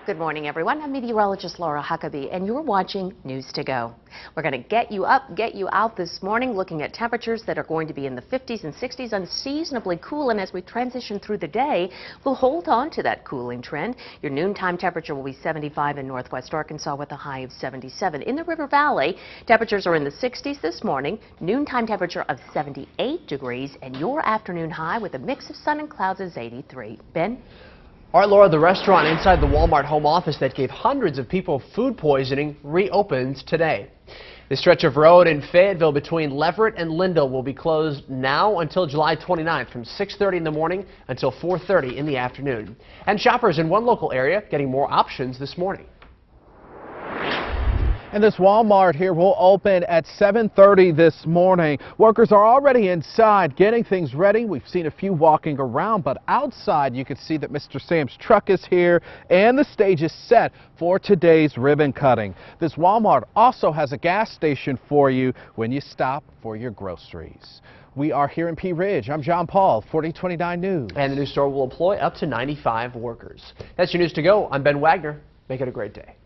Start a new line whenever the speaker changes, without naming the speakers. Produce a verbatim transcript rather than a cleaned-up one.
Good morning, everyone. I'm meteorologist Laura Huckabee, and you're watching News to Go. We're going to get you up, get you out this morning, looking at temperatures that are going to be in the fifties and sixties, unseasonably cool. And as we transition through the day, we'll hold on to that cooling trend. Your noontime temperature will be seventy-five in northwest Arkansas with a high of seventy-seven. In the River Valley, temperatures are in the sixties this morning, noontime temperature of seventy-eight degrees, and your afternoon high with a mix of sun and clouds is eighty-three. Ben?
All right, Laura, the restaurant inside the Walmart home office that gave hundreds of people food poisoning reopens today. The stretch of road in Fayetteville between Leverett and Lindell will be closed now until July twenty-ninth from six thirty in the morning until four thirty in the afternoon. And shoppers in one local area getting more options this morning.
And this Walmart here will open at seven thirty this morning. Workers are already inside getting things ready. We've seen a few walking around, but outside you can see that Mister Sam's truck is here and the stage is set for today's ribbon cutting. This Walmart also has a gas station for you when you stop for your groceries. We are here in Pea Ridge. I'm John Paul, forty twenty-nine News.
And the new store will employ up to ninety-five workers. That's your News to Go. I'm Ben Wagner. Make it a great day.